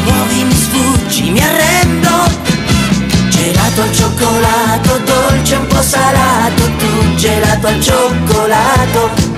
muovi, mi sfuggi, mi arrendo. Gelato al cioccolato, dolce un po' salato, tu gelato al cioccolato.